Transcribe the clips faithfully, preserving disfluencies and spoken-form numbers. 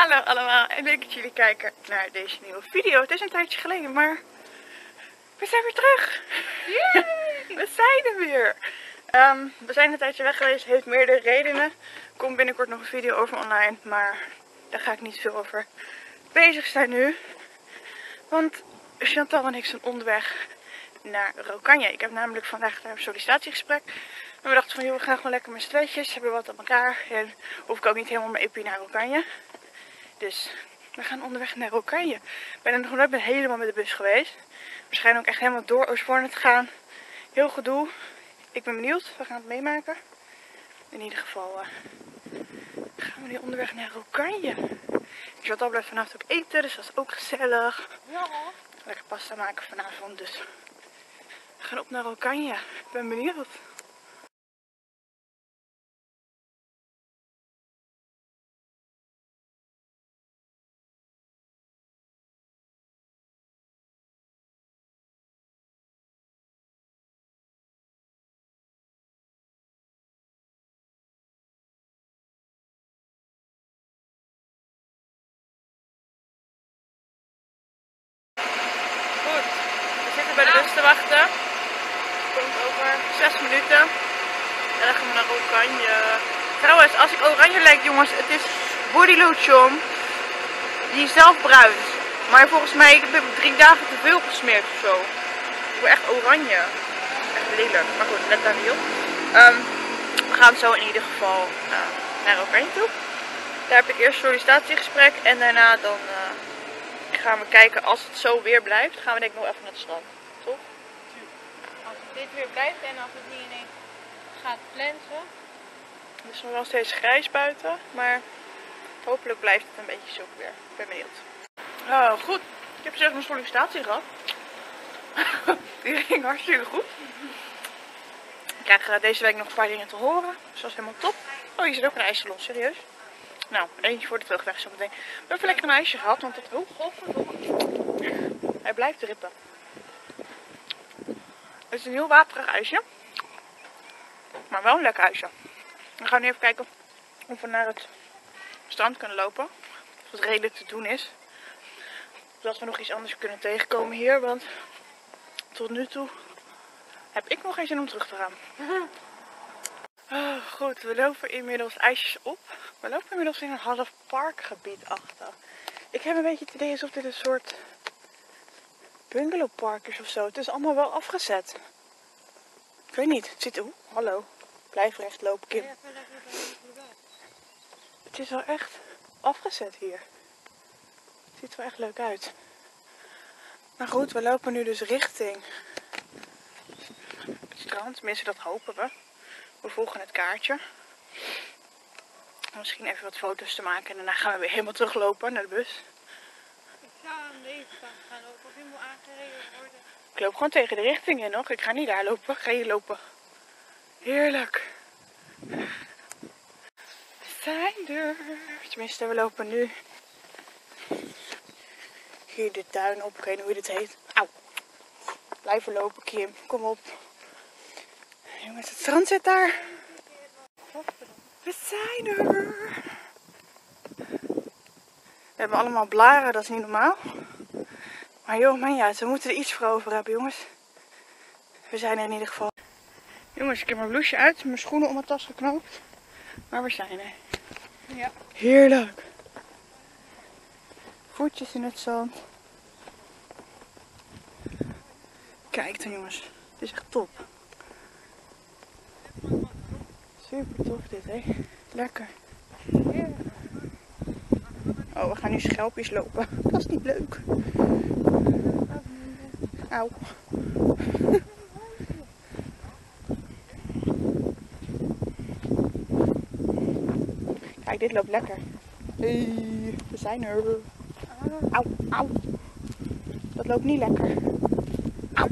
Hallo allemaal en leuk dat jullie kijken naar deze nieuwe video. Het is een tijdje geleden, maar we zijn weer terug. Yay! We zijn er weer. Um, we zijn een tijdje weg geweest, heeft meerdere redenen. Er komt binnenkort nog een video over online, maar daar ga ik niet veel over bezig zijn nu. Want Chantal en ik zijn onderweg naar Rokanje. Ik heb namelijk vandaag daar een sollicitatiegesprek. En we dachten van, joh, we gaan gewoon lekker met z'n tweetjes, hebben wat aan elkaar. En hoef ik ook niet helemaal mijn epie naar Rokanje. Dus we gaan onderweg naar Rokanje. Ik ben er nog nooit helemaal met de bus geweest. We schijnen ook echt helemaal door Oostvoorne te gaan. Heel gedoe. Ik ben benieuwd. We gaan het meemaken. In ieder geval uh, gaan we nu onderweg naar Rokanje. Chantal blijft vanavond ook eten, dus dat is ook gezellig. Ja. Lekker pasta maken vanavond, dus we gaan op naar Rokanje. Ik ben benieuwd. Bij de bus te wachten. Komt over zes minuten. En dan gaan we naar Rokanje. Trouwens, als ik oranje lijk, jongens, het is body lotion. Die is zelf bruin. Maar volgens mij heb ik drie dagen te veel gesmeerd of zo. Ik word echt oranje. Echt lelijk. Maar goed, let daar niet op. Um, we gaan zo in ieder geval uh, naar Rokanje toe. Daar heb ik eerst een sollicitatiegesprek. En daarna dan uh, gaan we kijken, als het zo weer blijft, gaan we denk ik nog even naar het strand. Toch? Als dit weer blijft en als het niet ineens gaat plensen. Het is nog wel steeds grijs buiten, maar hopelijk blijft het een beetje zo weer. Ik ben benieuwd. Oh, goed. Ik heb zeg mijn sollicitatie gehad. Die ging hartstikke goed. Ik krijg uh, deze week nog een paar dingen te horen. Dus dat is helemaal top. Oh, hier zit ook een ijssalon, serieus. Nou, eentje voor de terugweg zo meteen. We hebben even lekker een ijsje gehad, want het... Oh, godverdomme. Hij blijft rippen. Het is een heel waterig ijsje. Maar wel een lekker ijsje. We gaan nu even kijken of we naar het strand kunnen lopen. Of het redelijk te doen is. Zodat we nog iets anders kunnen tegenkomen hier. Want tot nu toe heb ik nog geen zin om terug te gaan. Oh, goed, we lopen inmiddels ijsjes op. We lopen inmiddels in een half parkgebied achter. Ik heb een beetje het idee alsof dit een soort bungalowpark is of zo. Het is allemaal wel afgezet. Ik weet niet. Het zit... Oeh, hallo. Blijf recht lopen, Kim. Het is wel echt afgezet hier. Het ziet er wel echt leuk uit. Maar goed, we lopen nu dus richting het strand. Tenminste, dat hopen we. We volgen het kaartje. Misschien even wat foto's te maken. En daarna gaan we weer helemaal teruglopen naar de bus. Ik zou aan deze kant gaan lopen. Of je moet aangereden worden. Ik loop gewoon tegen de richting in nog. Ik ga niet daar lopen. Ik ga hier lopen. Heerlijk. We zijn er. Tenminste, we lopen nu hier de tuin op. Ik weet niet hoe dit heet. Auw. Blijven lopen, Kim. Kom op. Jongens, het strand zit daar. We zijn er. We hebben allemaal blaren, dat is niet normaal. Maar joh, man ja, we moeten er iets voor over hebben, jongens. We zijn er in ieder geval. Jongens, ik heb mijn blouseje uit, mijn schoenen om mijn tas geknoopt. Maar we zijn er. Ja. Heerlijk. Voetjes in het zand. Kijk dan, jongens. Het is echt top. Super tof dit, hè. Lekker. Oh, we gaan nu schelpjes lopen. Dat is niet leuk. Auw. Kijk, dit loopt lekker. Hey, we zijn er. Auw, auw. Dat loopt niet lekker. Auw.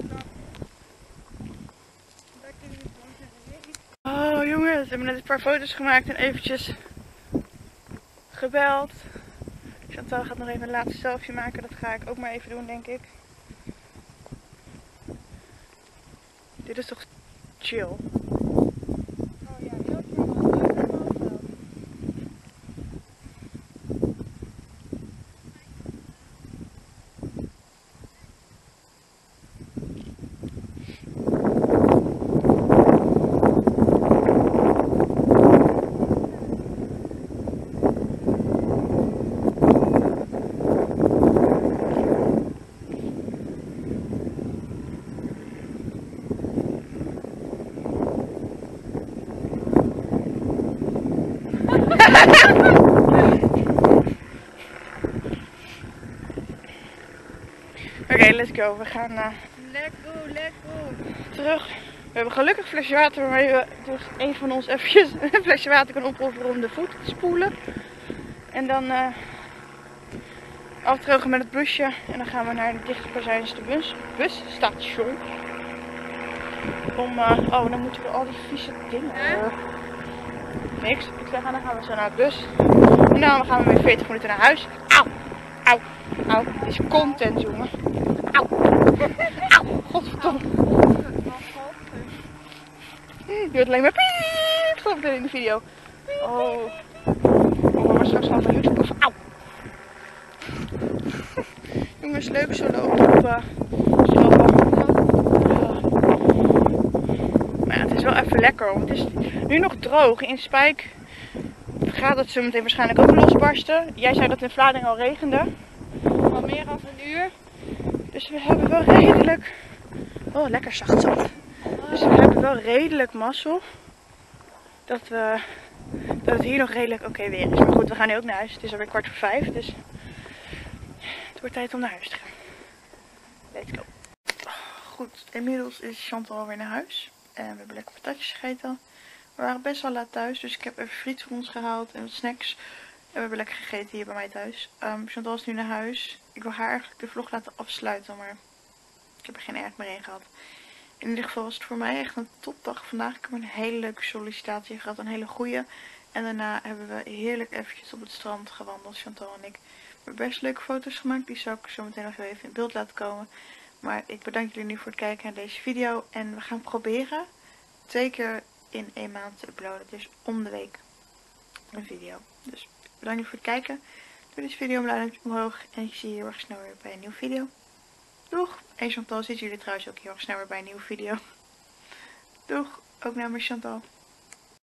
Oh jongens, we hebben net een paar foto's gemaakt en eventjes gebeld. Chantal gaat nog even een laatste selfie maken. Dat ga ik ook maar even doen, denk ik. Dit is toch chill? Oh ja, heel chill. Oké, okay, let's go. We gaan uh, Let's go, let's go. terug. We hebben gelukkig een flesje water waarmee we dus een van ons eventjes een flesje water kan opofferen om de voeten te spoelen. En dan uh, afdrogen met het busje. En dan gaan we naar het dichtstbijzijnde bus, busstation. Om, uh, oh, dan moeten we al die vieze dingen. Uh, niks. Ik zeg, dan gaan we zo naar de bus. En dan gaan we weer veertig minuten naar huis. Auw! Auw! Auw! Het is content, jongen. Auw! Auw! Godverdomme. Je wordt alleen maar piep. Stop het in de video. Oh. Oh, maar straks gaan we van YouTube af. Auw! Jongens, leuk zo lopen op. Uh, zo lopen. Maar ja, het is wel even lekker. Want het is nu nog droog. In Spijk gaat het zo meteen waarschijnlijk ook losbarsten. Jij zei dat het in Vlaardingen al regende. Al meer dan een uur. Dus we hebben wel redelijk... Oh, lekker zacht zand. Dus we hebben wel redelijk mazzel. Dat, we... dat het hier nog redelijk oké okay weer is. Maar goed, we gaan nu ook naar huis. Het is alweer kwart voor vijf. Dus het wordt tijd om naar huis te gaan. Let's go. Goed, inmiddels is Chantal alweer naar huis. En we hebben lekker patatjes gegeten. We waren best wel laat thuis. Dus ik heb even friet voor ons gehaald en wat snacks. En we hebben lekker gegeten hier bij mij thuis. Um, Chantal is nu naar huis. Ik wil haar eigenlijk de vlog laten afsluiten. Maar ik heb er geen erg meer in gehad. In ieder geval was het voor mij echt een topdag vandaag. Ik heb een hele leuke sollicitatie gehad. Een hele goede. En daarna hebben we heerlijk eventjes op het strand gewandeld. Chantal en ik. We hebben best leuke foto's gemaakt. Die zal ik zo meteen nog even in beeld laten komen. Maar ik bedank jullie nu voor het kijken naar deze video. En we gaan proberen twee keer in één maand te uploaden. Dus om de week een video. Dus bedankt jullie voor het kijken. Doe deze video een duimpje omhoog. En ik zie je heel erg snel weer bij een nieuwe video. Doeg! En Chantal ziet jullie trouwens ook heel erg snel weer bij een nieuwe video. Doeg! Ook namens Chantal.